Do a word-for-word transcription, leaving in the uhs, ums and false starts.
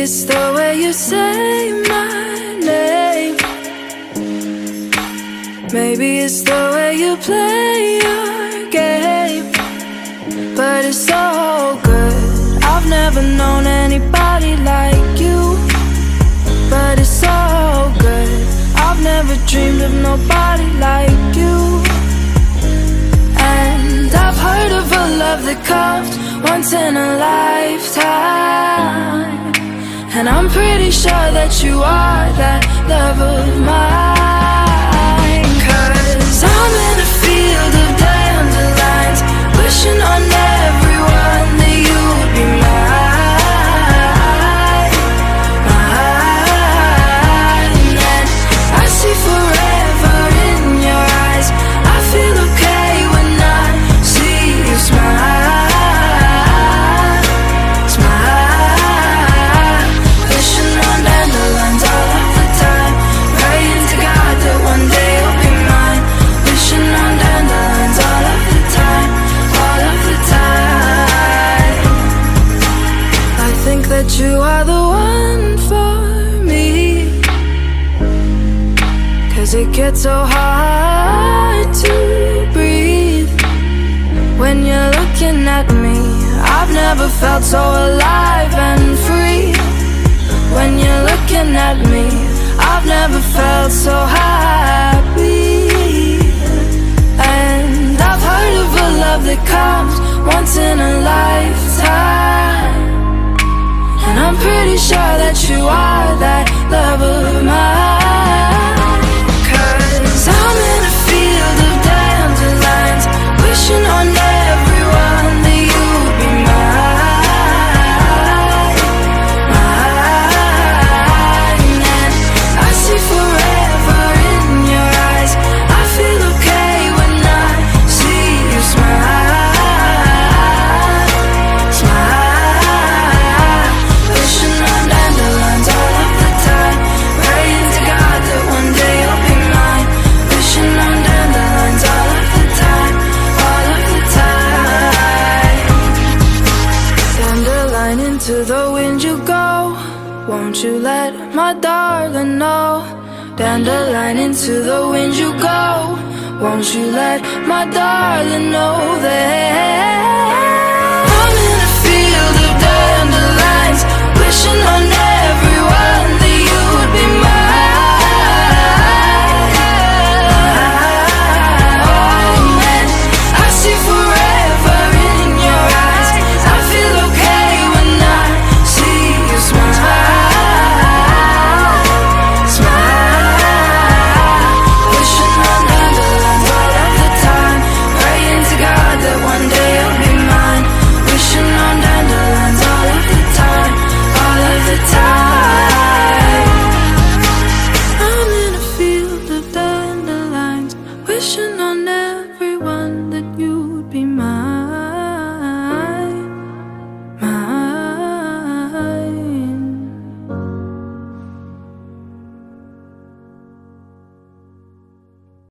it's the way you say my name. Maybe it's the way you play your game. But it's so good, I've never known anybody like you. But it's so good, I've never dreamed of nobody like you. And I've heard of a love that comes once in a lifetime, and I'm pretty sure that you are that love of mine. Cause I'm in a field of dandelions, wishing on everyone that you would be mine, mine. And I see forever in your eyes. I feel okay when I see you smile, smile. Wishing on dandelions all of the time, praying to God that one day you'll be mine. Wishing on dandelions all of the time, all of the time. I think that you are the one for me, cause it gets so hard to breathe when you're looking at me. I've never felt so alive and free. When you're looking at me, I've never felt so happy. And I've heard of a love that comes once in a lifetime, and I'm pretty sure that you are that love of mine. Cause I'm in a field of dandelions, wishing on everyone that you would be mine, mine. And I see forever in your eyes. I feel okay when I see you smile, smile. Wishing on dandelions all of the time, praying to God that one day you'll be mine. Wishing on dandelions all of the time, all of the time. Dandelion, into the wind you go, won't you let my darling know? Dandelion, into the wind you go, won't you let my darling know that I'm in a field of dandelions, wishing on every